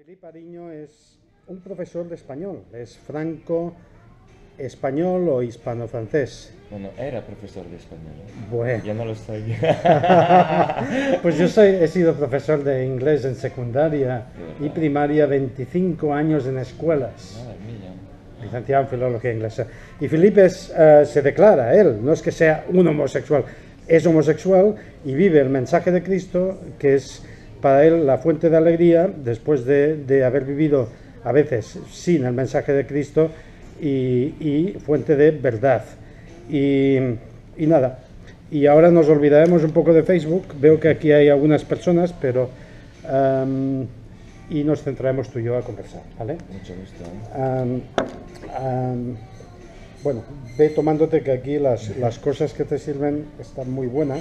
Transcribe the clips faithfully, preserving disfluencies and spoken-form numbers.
Filipe Ariño es un profesor de español, es franco-español o hispano-francés. Bueno, era profesor de español. Bueno, Ya no lo estoy. pues yo soy, he sido profesor de inglés en secundaria y primaria, veinticinco años en escuelas, Madre mía. licenciado en filología inglesa. Y Felipe es, eh, se declara, él, no es que sea un homosexual, es homosexual y vive el mensaje de Cristo, que es para él la fuente de alegría después de, de haber vivido a veces sin el mensaje de Cristo y, y fuente de verdad. Y, y nada, y ahora nos olvidaremos un poco de Facebook, veo que aquí hay algunas personas, pero... Um, y nos centraremos tú y yo a conversar, ¿vale? Mucho gusto. Um, um, bueno, ve tomándote que aquí las, las cosas que te sirven están muy buenas.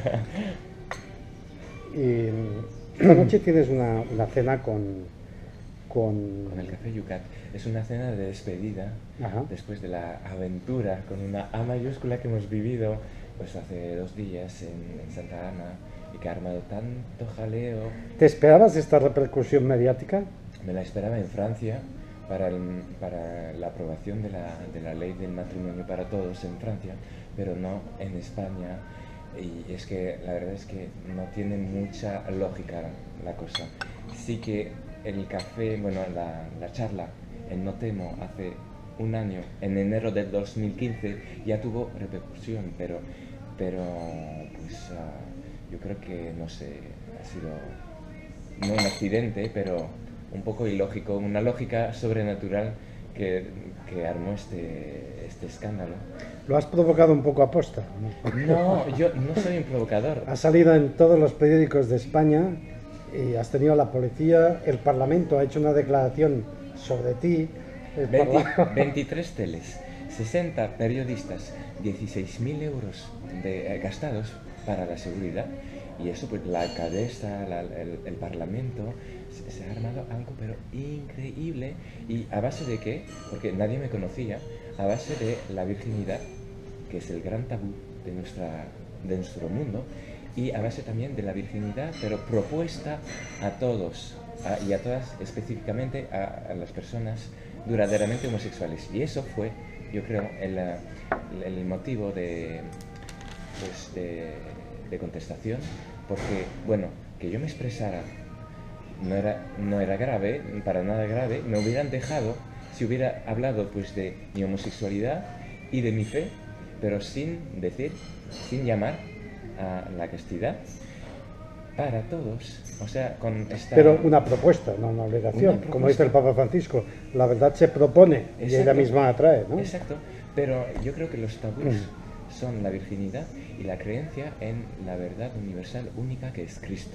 Y esta noche tienes una, una cena con, con... Con el café Yucat. Es una cena de despedida. Ajá. Después de la aventura con una A mayúscula que hemos vivido pues hace dos días en, en Santa Ana y que ha armado tanto jaleo. ¿Te esperabas esta repercusión mediática? Me la esperaba en Francia para, el, para la aprobación de la, de la ley del matrimonio para todos en Francia, pero no en España. Y es que la verdad es que no tiene mucha lógica la cosa. Sí que el café, bueno, la, la charla en Notemo hace un año, en enero del dos mil quince, ya tuvo repercusión, pero, pero pues uh, yo creo que, no sé, ha sido no un accidente, pero un poco ilógico, una lógica sobrenatural que, que armó este, este escándalo. Lo has provocado un poco a posta, ¿no? No, yo no soy un provocador. Ha salido en todos los periódicos de España y has tenido a la policía, el Parlamento ha hecho una declaración sobre ti. veinte, veintitrés teles, sesenta periodistas, dieciséis mil euros de, eh, gastados para la seguridad. Y eso, pues la alcaldesa, la, el, el Parlamento, se, se ha armado algo pero increíble. ¿Y a base de qué? Porque nadie me conocía. A base de la virginidad, que es el gran tabú de, nuestra, de nuestro mundo. Y a base también de la virginidad, pero propuesta a todos a, y a todas, específicamente a, a las personas duraderamente homosexuales. Y eso fue, yo creo, el, el motivo de, pues, de, de contestación, porque, bueno, que yo me expresara no era, no era grave, para nada grave, me hubieran dejado si hubiera hablado pues de mi homosexualidad y de mi fe, pero sin decir, sin llamar a la castidad para todos, o sea, con esta... Pero una propuesta, no una obligación, una como dice el Papa Francisco, la verdad se propone. Exacto. Y ella misma atrae, ¿no? Exacto, pero yo creo que los tabús mm. son la virginidad y la creencia en la verdad universal única que es Cristo,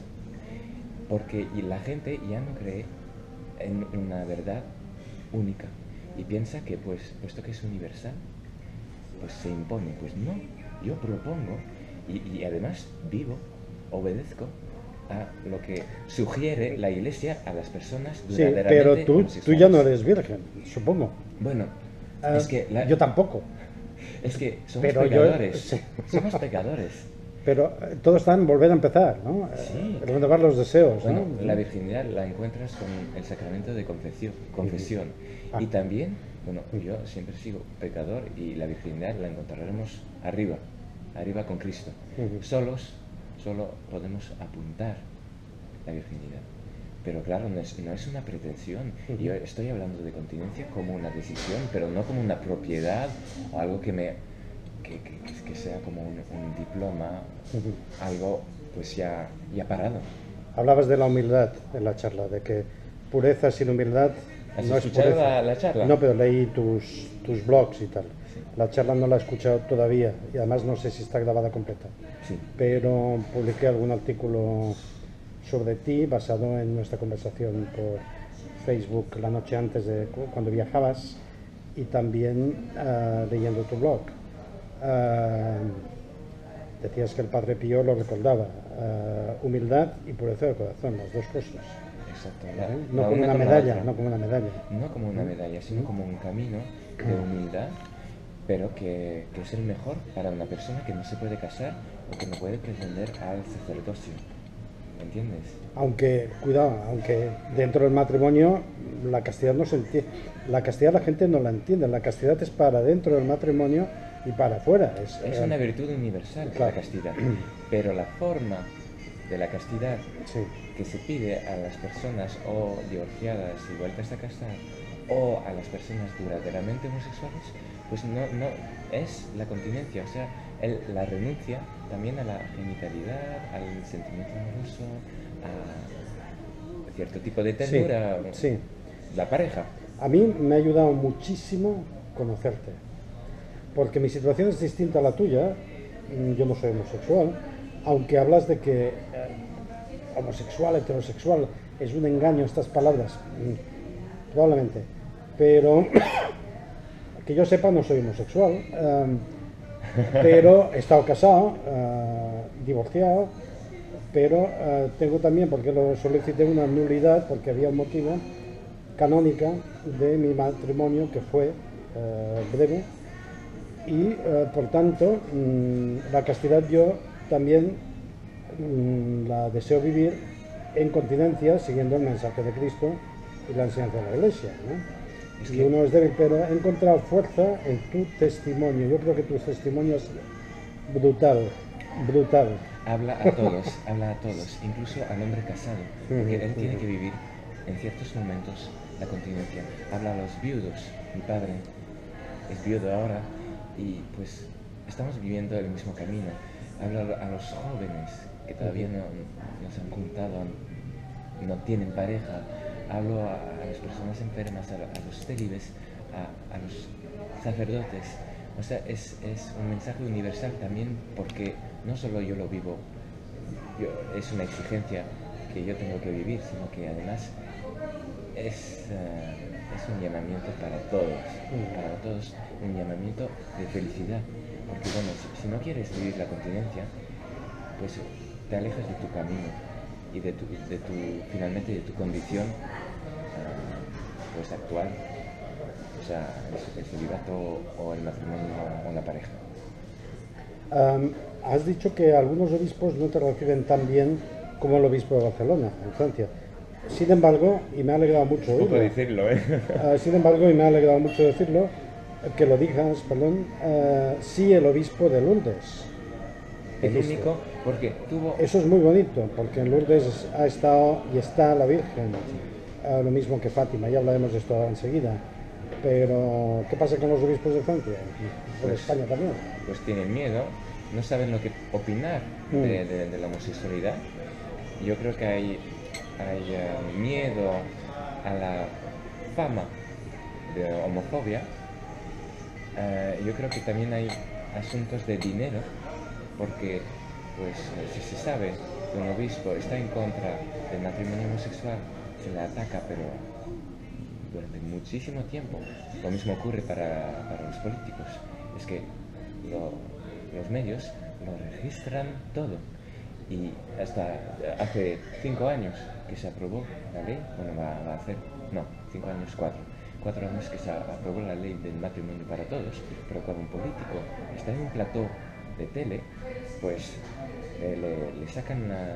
porque la gente ya no cree en una verdad única y piensa que pues puesto que es universal pues se impone. Pues no, yo propongo y, y además vivo, obedezco a lo que sugiere la Iglesia a las personas duraderamente. Sí, pero tú, tú ya no eres virgen, supongo. Bueno, uh, es que la, yo tampoco. Es que somos pero pecadores. Yo, sí. Somos pecadores. Pero eh, todo está en volver a empezar, ¿no? Sí. Eh, renovar los deseos, bueno, ¿no? La virginidad la encuentras con el sacramento de confesión. confesión. Uh-huh. ah. Y también, bueno, yo siempre sigo pecador y la virginidad la encontraremos arriba, arriba con Cristo. Uh-huh. Solos, solo podemos apuntar la virginidad. Pero claro, no es, no es una pretensión. Uh-huh. Yo estoy hablando de continencia como una decisión, pero no como una propiedad o algo que me... Que, que, que sea como un, un diploma, uh-huh. algo pues ya, ya parado. Hablabas de la humildad en la charla, de que pureza sin humildad ¿Has no es escuchado pureza. La, la charla? No, pero leí tus, tus blogs y tal. Sí. La charla no la he escuchado todavía y además no sé si está grabada completa. Sí. Pero publiqué algún artículo sobre ti basado en nuestra conversación por Facebook la noche antes de cuando viajabas y también uh, leyendo tu blog. Uh, decías que el Padre Pío lo recordaba, uh, humildad y pureza del corazón, las dos cosas. Exacto. La, ¿Eh? No, como una medalla, no como una medalla. No como una medalla, sino como un camino de humildad, pero que, que es el mejor para una persona que no se puede casar o que no puede pretender al sacerdocio. ¿entiendes? Aunque, cuidado, aunque dentro del matrimonio la castidad no se entiende, la castidad la gente no la entiende, la castidad es para dentro del matrimonio y para afuera. Es, Es eh, una virtud universal, claro. la castidad, pero la forma de la castidad Sí. que se pide a las personas o divorciadas y vueltas a casar o a las personas duraderamente homosexuales, pues no, no es la continencia, o sea, el- la renuncia también a la genitalidad, al sentimiento amoroso, a cierto tipo de ternura, Sí, sí. la pareja. A mí me ha ayudado muchísimo conocerte, porque mi situación es distinta a la tuya. Mm, Yo no soy homosexual, aunque hablas de que eh, homosexual, heterosexual, es un engaño estas palabras, mm, probablemente, pero que yo sepa no soy homosexual, eh, pero he estado casado, eh, divorciado, pero eh, tengo también, porque lo solicité, una nulidad, porque había un motivo canónica de mi matrimonio que fue eh, breve y eh, por tanto mm, la castidad yo también mm, la deseo vivir en continencia siguiendo el mensaje de Cristo y la enseñanza de la Iglesia, ¿no? Es Y que uno es débil, pero he encontrado fuerza en tu testimonio. Yo creo que tu testimonio es brutal, brutal. habla a todos, habla a todos, incluso al hombre casado, porque él tiene que vivir en ciertos momentos la continencia. Habla a los viudos, mi padre es viudo ahora y pues estamos viviendo el mismo camino. Habla a los jóvenes que todavía no, no se han juntado, no tienen pareja. Hablo a, a las personas enfermas, a, a los célibes, a, a los sacerdotes. O sea, es, es un mensaje universal también porque no solo yo lo vivo, yo, es una exigencia que yo tengo que vivir, sino que además es, uh, es un llamamiento para todos, para todos, un llamamiento de felicidad. Porque bueno, si, si no quieres vivir la continencia, pues te alejas de tu camino y de tu, de tu finalmente de tu condición uh, pues actual, o sea, el, el celibato o el matrimonio o la pareja. Um, has dicho que algunos obispos no te reciben tan bien como el obispo de Barcelona, en Francia. Sin embargo, y me ha alegrado mucho Poco oírlo, decirlo, ¿eh? uh, sin embargo, y me ha alegrado mucho decirlo, que lo digas, perdón, uh, sí el obispo de Lourdes. El Dijiste. único, porque tuvo... Eso es muy bonito, porque en Lourdes ha estado y está la Virgen, uh, lo mismo que Fátima, ya hablaremos de esto enseguida. Pero, ¿qué pasa con los obispos de Francia? O de Pues- España también. pues tienen miedo, no saben lo que opinar de, de- de la homosexualidad. Yo creo que hay, hay eh, miedo a la fama de homofobia. Eh, yo creo que también hay asuntos de dinero, porque pues eh, si se sabe que un obispo está en contra del matrimonio homosexual, se le ataca, pero durante muchísimo tiempo. Lo mismo ocurre para, para los políticos. Es que lo- los medios lo registran todo. Y hasta hace cinco años que se aprobó la ley, bueno, va, va a hacer, no, cinco años, cuatro. Cuatro años que se aprobó la ley del matrimonio para todos, pero cuando un político está en un plató de tele, pues eh, le, le sacan la-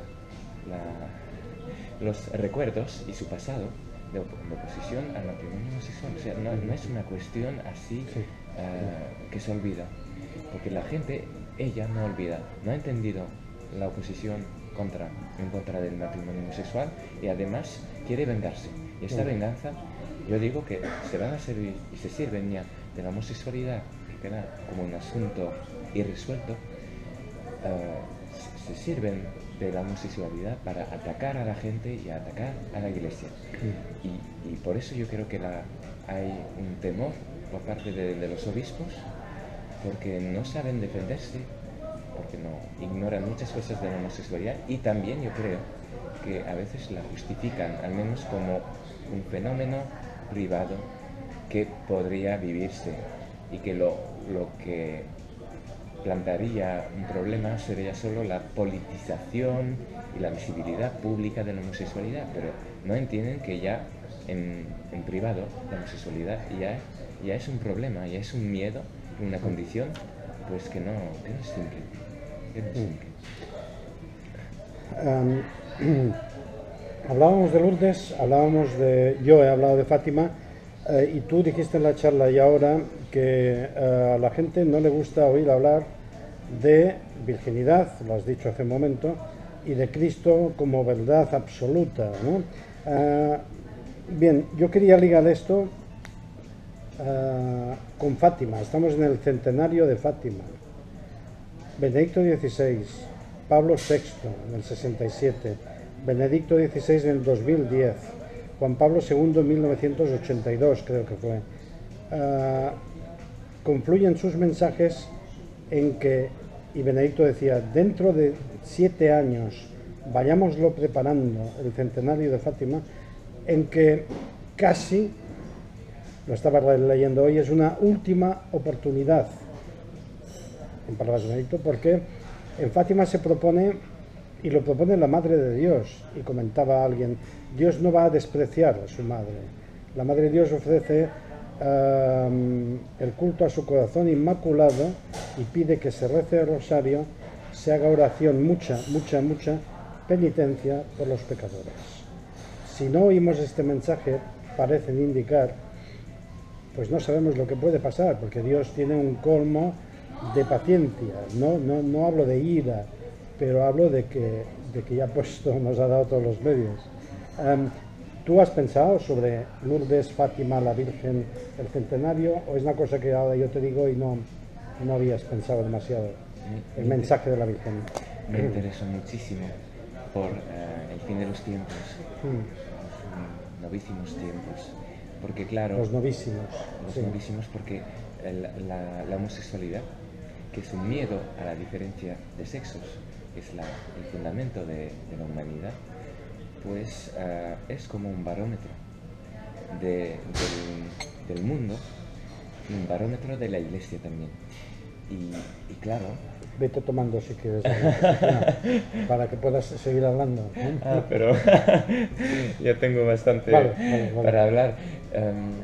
la- los recuerdos y su pasado de, op- de oposición al matrimonio homosexual. O sea, no, no es una cuestión así Sí. eh, que se olvida, porque la gente, ella no olvida, no ha entendido la oposición contra, en contra del matrimonio homosexual y además quiere vengarse. Y esta Mm. venganza, yo digo que se van a servir y se sirven ya de la homosexualidad, que queda como un asunto irresuelto, eh, se se sirven de la homosexualidad para atacar a la gente y atacar a la iglesia. Y, y por eso yo creo que la, hay un temor por parte de, de los obispos, porque no saben defenderse, porque no ignoran muchas cosas de la homosexualidad y también yo creo que a veces la justifican, al menos como un fenómeno privado que podría vivirse y que lo, lo que plantearía un problema sería solo la politización y la visibilidad pública de la homosexualidad, pero no entienden que ya en, en privado la homosexualidad ya, ya es un problema, ya es un miedo, una condición, pues que no, que no es simple. Que no es simple. Um, hablábamos de Lourdes, hablábamos de, yo he hablado de Fátima, eh, y tú dijiste en la charla y ahora que eh, a la gente no le gusta oír hablar de virginidad, lo has dicho hace un momento, y de Cristo como verdad absoluta, ¿no? Uh, bien, yo quería ligar esto uh, con Fátima. Estamos en el centenario de Fátima. Benedicto dieciséis, Pablo sexto en el sesenta y siete, Benedicto dieciséis en el dos mil diez, Juan Pablo segundo en mil novecientos ochenta y dos, creo que fue. Uh, confluyen sus mensajes en que, y Benedicto decía, dentro de siete años vayámoslo preparando el centenario de Fátima, en que casi, lo estaba leyendo hoy, es una última oportunidad, en palabras de Benedicto, porque en Fátima se propone, y lo propone la Madre de Dios, y comentaba alguien, Dios no va a despreciar a su Madre. La Madre de Dios ofrece um, el culto a su corazón inmaculado y pide que se rece el rosario, se haga oración, mucha, mucha, mucha penitencia por los pecadores. Si no oímos este mensaje, parecen indicar, pues no sabemos lo que puede pasar, porque Dios tiene un colmo de paciencia. No, no, no hablo de ira, pero hablo de que, de que ya puesto nos ha dado todos los medios. Um, ¿Tú has pensado sobre Lourdes, Fátima, la Virgen, el centenario, o es una cosa que ahora yo te digo y no, no habías pensado demasiado? El me mensaje de la Virgen. Me interesó muchísimo por uh, el fin de los tiempos, Mm. los novísimos tiempos, porque claro, Los novísimos. los Sí. novísimos porque el, la, la homosexualidad, que es un miedo a la diferencia de sexos, que es la, el fundamento de, de la humanidad, pues uh, es como un barómetro de, del, del mundo, un barómetro de la Iglesia también. Y, y claro, Vete tomando si quieres, para que puedas seguir hablando. ¿eh? Ah, pero ya tengo bastante Vale, vale, vale. para hablar. Um,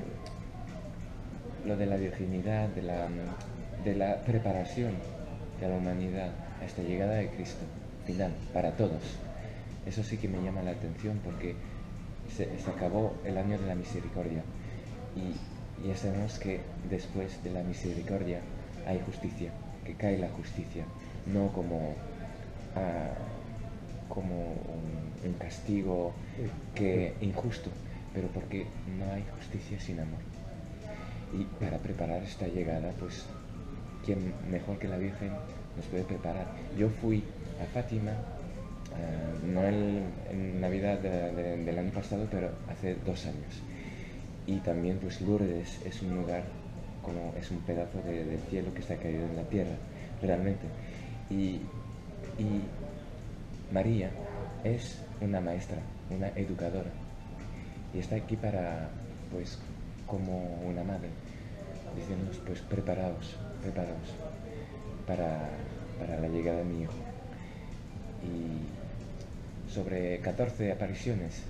lo de la virginidad, de la, de la preparación de la humanidad a esta llegada de Cristo final para todos. Eso sí que me llama la atención porque se, se acabó el año de la misericordia y ya sabemos que después de la misericordia hay justicia, que cae la justicia, no como, uh, como un, un castigo que, injusto, pero porque no hay justicia sin amor. Y para preparar esta llegada, pues, ¿quién mejor que la Virgen nos puede preparar? Yo fui a Fátima, uh, no en, en Navidad de, de, del año pasado, pero hace dos años. Y también, pues, Lourdes es un lugar, como es un pedazo de, del cielo que está caído en la tierra, realmente. Y, y María es una maestra, una educadora, y está aquí para, pues, como una madre, diciéndonos, pues, preparaos, preparaos para, para la llegada de mi hijo. Y sobre catorce apariciones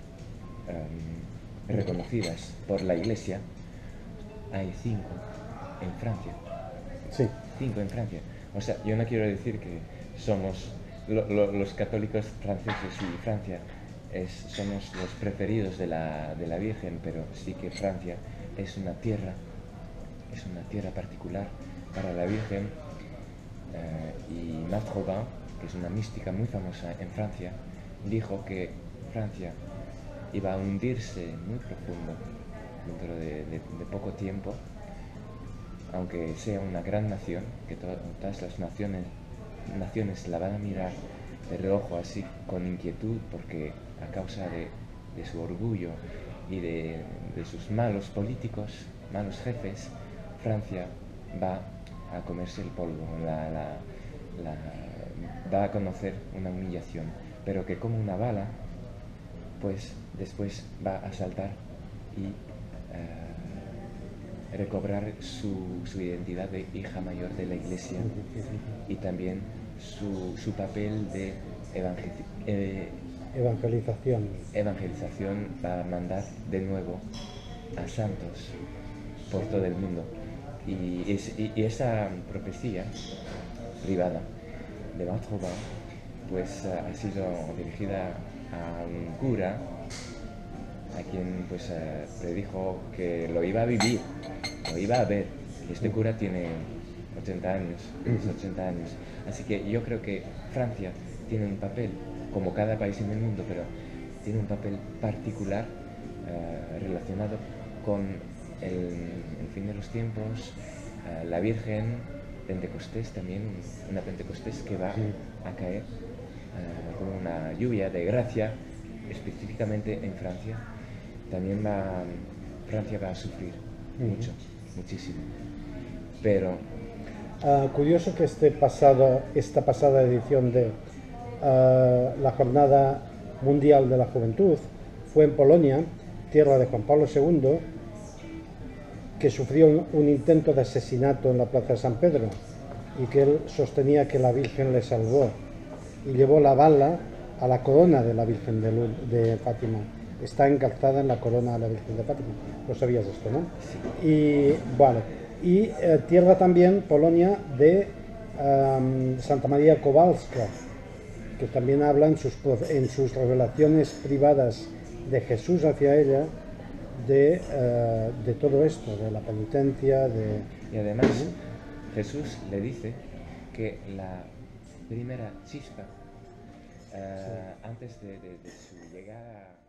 um, reconocidas por la Iglesia, hay cinco en Francia. Sí. Cinco en Francia. O sea, yo no quiero decir que somos lo, lo, los católicos franceses y Francia es, somos los preferidos de la, de la Virgen, pero sí que Francia es una tierra, es una tierra particular para la Virgen. Eh, y Marthe Robin, que es una mística muy famosa en Francia, dijo que Francia iba a hundirse muy profundo dentro de, de, de poco tiempo, aunque sea una gran nación, que to todas las naciones, naciones la van a mirar de reojo así con inquietud, porque a causa de, de su orgullo y de, de sus malos políticos, malos jefes, Francia va a comerse el polvo, la, la, la, va a conocer una humillación, pero que como una bala, pues después va a saltar y uh, recobrar su, su identidad de hija mayor de la Iglesia y también su, su papel de evangel eh, evangelización. evangelización, va a mandar de nuevo a santos por todo el mundo. Y, es, y, y esa profecía privada de Marthe Robin pues uh, ha sido dirigida a un cura a quien pues uh, predijo que lo iba a vivir, lo iba a ver. Y este cura tiene ochenta años, ochenta años. Así que yo creo que Francia tiene un papel, como cada país en el mundo, pero tiene un papel particular uh, relacionado con el, el fin de los tiempos, uh, la Virgen, Pentecostés también, una Pentecostés que va a caer uh, con una lluvia de gracia, específicamente en Francia. También va, Francia va a sufrir mucho, muchísimo. Pero Uh, curioso que este pasado, esta pasada edición de uh, la Jornada Mundial de la Juventud fue en Polonia, tierra de Juan Pablo segundo, que sufrió un, un intento de asesinato en la Plaza de San Pedro y que él sostenía que la Virgen le salvó y llevó la bala a la corona de la Virgen de, Lul, de Fátima. Está encalzada en la corona de la Virgen de Fátima. Lo sabías esto, ¿no? sí. Y vale. Y eh, tierra también, Polonia, de um, Santa María Kowalska, que también habla en sus, en sus revelaciones privadas de Jesús hacia ella, de, uh, de todo esto, de la penitencia, de... Y además, ¿sí? Jesús le dice que la primera chispa, uh, sí. antes de, de, de su llegada